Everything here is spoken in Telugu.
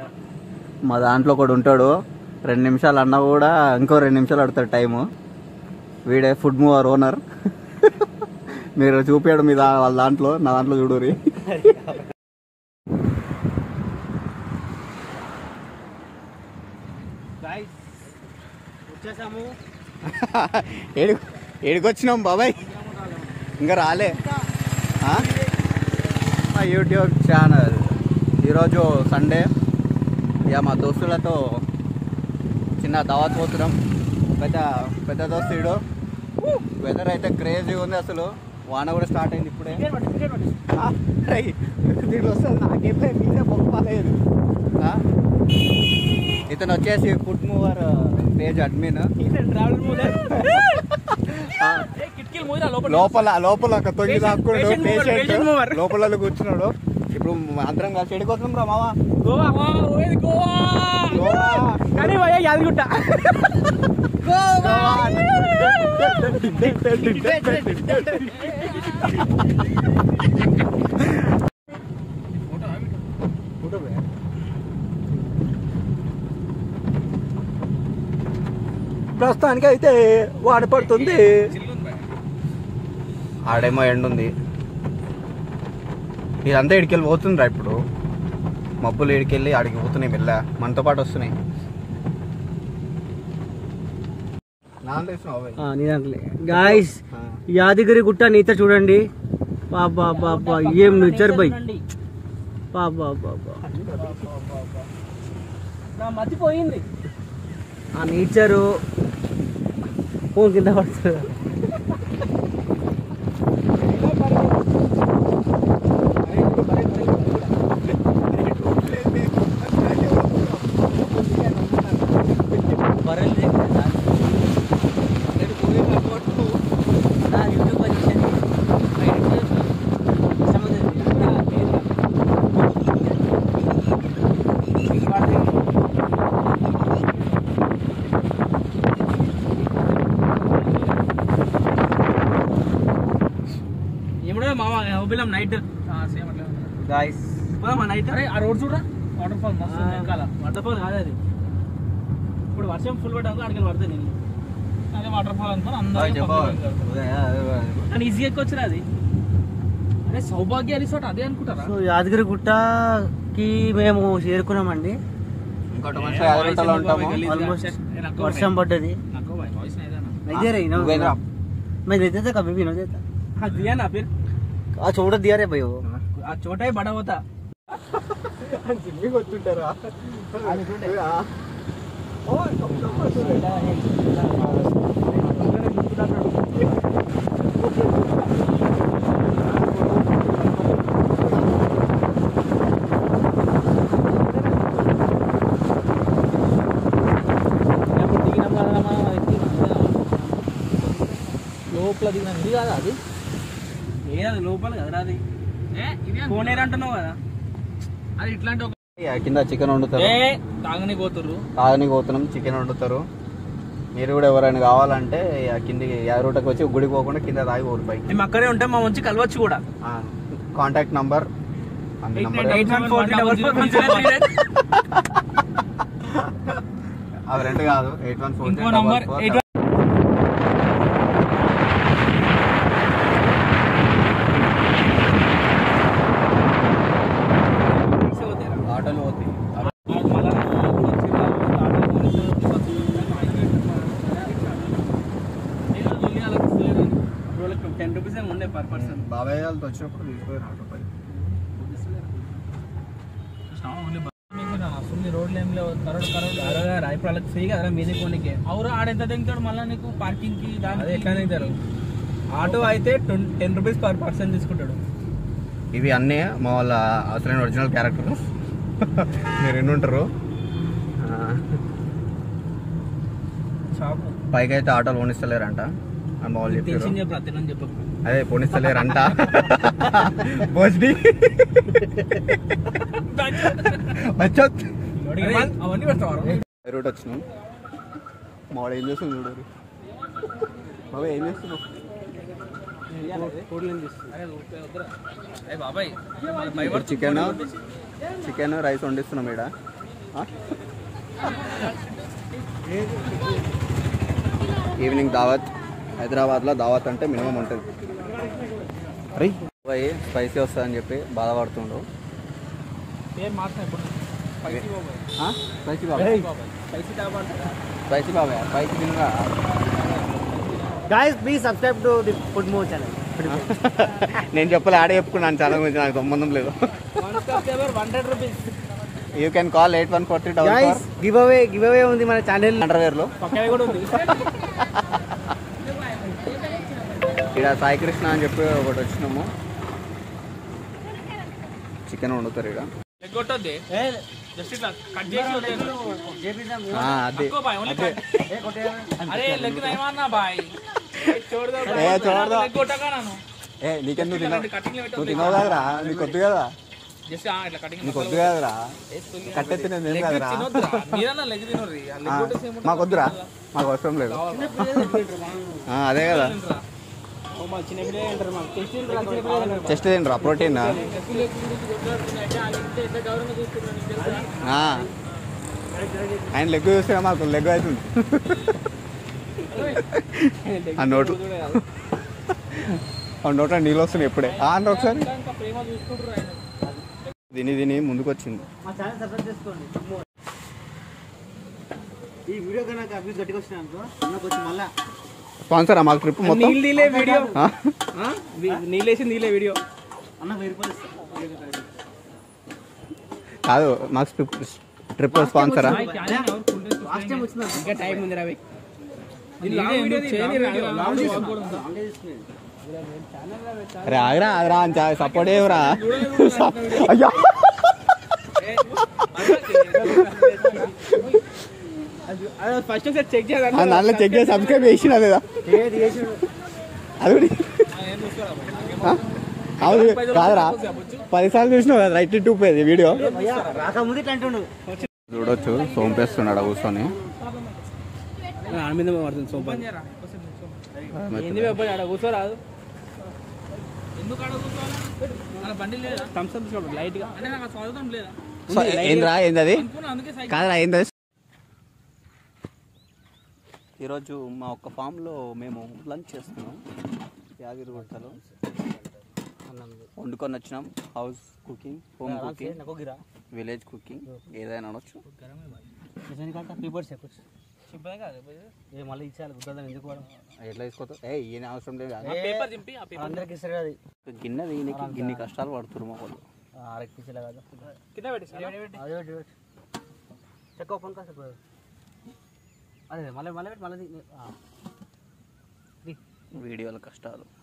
మా దాంట్లో ఒకడు ఉంటాడు, 2 నిమిషాలు అన్నా కూడా ఇంకో 2 నిమిషాలు అడుగుతాడు టైము. వీడే ఫుడ్ మూవర్ ఓనర్. మీరు చూపించడం మీద వాళ్ళ దాంట్లో, నా దాంట్లో చూడరి. ఏడికొచ్చినాం బాబాయ్, ఇంకా రాలే. మా యూట్యూబ్ ఛానల్ ఈరోజు సండే, ఇక మా దోస్తులతో చిన్న దావత్ పోతున్నాం. పెద్ద దోస్తుడు. వెదర్ అయితే క్రేజీ ఉంది అసలు. వాన కూడా స్టార్ట్ అయింది ఇప్పుడే. దీంట్లో వస్తుంది నాకేపై మీదే పొక్కలేదు. ఇతను వచ్చేసి ఫుడ్ మూవర్ పేజ్ అడ్మిన్. లోపల ఒక తొంగి దాక్కున్నాడు పేషెంట్, లోపల కూర్చున్నాడు. ఇప్పుడు అందరం కలిసి ఎడిపోతున్నాం రా మావా. యాదగిరిగుట్ట ప్రస్తుతానికి అయితే వాడపడుతుంది. ఆడేమో ఎండుంది. ఇదంతా ఇడికెళ్ళి పోతుందిరా. ఇప్పుడు మబ్బులు ఇడికెళ్ళి ఆడికి పోతున్నాయి, మెల్ల మనతో పాటు వస్తున్నాయి. గాయ్స్ యాదగిరి గుట్ట నేత చూడండి. బాబా బాబా ఏం నేచర్ బై. బాబా బాబా మర్చిపోయింది ఆ నేచరు. ఫోన్ కింద పడుతుంది. నైట్ గాయ్స్ నైట్ ఆ రోడ్ చూడరా, వాటర్ ఫాల్ వాటర్ ఫాల్ కాదు అది. ఇప్పుడు వర్షం ఫుల్ పడ్డాక అడిగి పడుతుంది. నేను అదే వాటర్ ఫాల్ అనుకో అందరూ ఈజీగా ఎక్కొచ్చిరా అది. అదే సౌభాగ్య రిసార్ట్ అదే అనుకుంటారా. సో యాదగిరి గుట్టకి మేము చేరుకున్నామండి. వర్షం పడ్డది. छोड़ दिया रे भाई वो छोटा ही बड़ा होता లోపల దిగిన ఇది కాదా అది, ఏది లోపల కదా అది. కోనేరు అంటున్నావు కదా అది. ఇట్లాంటి కింద చికెన్ వండుతారు, తాగని పోతున్నాం. చికెన్ వండుతారు. మీరు కూడా ఎవరైనా కావాలంటే కింది యాదగిరిగుట్టకి వచ్చి గుడికి పోకుండా కింద తాగి ఊరిపోయి మేము అక్కడే ఉంటాం. మా మంచి కలవచ్చు కూడా. కాంటాక్ట్ నంబర్ అవి రెండు కాదు, 8143. బాబాయ్ వాళ్ళతో వచ్చినప్పుడు తీసుకుపోయారు ఆటో పై. రోడ్లు ఏం లేవు. ఇప్పుడు వాళ్ళకి ఫ్రీ కదా మీదే కొనికే. అవురు ఆడెంత దిగుతాడు మళ్ళీ నీకు పార్కింగ్ కి. దాని ఎట్లా దిగుతారు. ఆటో అయితే 10 రూపీస్ పర్ పర్సన్ తీసుకుంటాడు. ఇవి అన్నీ మా వాళ్ళ అసలైన ఒరిజినల్ క్యారెక్టర్. మీరు ఎన్ని ఉంటారు. పైకి అయితే ఆటోలు పోనిస్తలేరంట అని మా వాళ్ళు చెప్పారు. అదే పోనిస్తలేరంట. భోజని రూట్ వచ్చినాం. మావాడు ఏం చేస్తుంది చూడరు. బాబా ఏం చేస్తున్నావు. చికెన్ రైస్ వండిస్తున్నాం. ఇక్కడ ఈవినింగ్ దావత్. హైదరాబాద్లో దావత్ అంటే మినిమం ఉంటుంది. అరే పోయి స్పైసీ వస్తుందని చెప్పి బాధపడుతుండ్రు. స్పైసీ బాబాయ్, స్పైసీ బాబాయ్, స్పైసీ తినగా. Guys, please subscribe to the Foodmo channel. నేను చెప్పలే, ఆడే చెప్పుకున్నాను. చాలా గురించి నాకు సంబంధం లేదు. You can call 8140. Guys, give away ఉంది మన ఛానల్ అండర్వేర్లో. పక్కనే కూడా ఉంది. ఇక్కడ సాయి కృష్ణ అని చెప్పి ఒకటి వచ్చినాము. చికెన్ వండుతారు ఇక్కడ. నీకెందుకు నువ్వు తినవు కదరా, నీకు వద్దు కదా, నీకు వద్దు కదరా, కట్టెత్తి నేను ఏం కదరా. మాకు వద్దురా, మాకు అవసరం లేదు. అదే కదా, చెస్ట్ తినరా, ప్రోటీన్. ఆయన లెగ్ చూస్తే మాకు లెగ్ అవుతుంది. ఆ నోట్లో నీళ్ళు వస్తున్నాయి ఇప్పుడే. అంటే ఒకసారి తిని ముందుకు వచ్చింది. ఈ వీడియో కనుక అభివృద్ధి గట్టిగా వచ్చిన మళ్ళా స్పాన్సర్ మాకు ట్రిప్ మొత్తం నీళ్ళే వీడియో, నీళ్ళేసి నీళ్ళే వీడియో అన్న 1000 రూపాయలు కాదు, మాకు ట్రిప్ స్పాన్సరా? ఇంకా టైం ఉంది రవి. అరే ఆగరా ఆగరా అని సపోర్ట్ చేయరా. అయ్యా ఫస్ట్ చెక్ చేయాలి, దాంట్లో చెక్ చేసి సబ్స్క్రైబ్ చేసిన లేదా? అది అవును కాదురా, 10 సార్లు చూసినావు కదా రైట్ టు పోయేది వీడియో. చూడొచ్చు సోంపేస్తున్నాడు కూర్చొని. కూర్చోరాదు ఏంద్రా ఏంది అది కాదురా ఏంది అది. ఈరోజు మా ఒక్క ఫామ్లో మేము లంచ్ చేస్తున్నాం. యాదగిరిగుట్టలో వండుకొని వచ్చినాం. House cooking, home cooking, village cooking, ఏదైనా అనొచ్చు. మళ్ళీ ఇచ్చేయాలి గుడ్డదని ఎందుకు ఎట్లా తీసుకోవచ్చు? ఈయన అవసరం లేదు. అందరికి ఇస్తారు అది. గిన్నె ఈయనకి గిన్ని కష్టాలు పడుతున్నారు మా వాళ్ళు. చెక్క ఓపెన్ కాదు అదే మళ్ళీ మళ్ళీ మళ్ళీ వీడియోల కష్టాలు.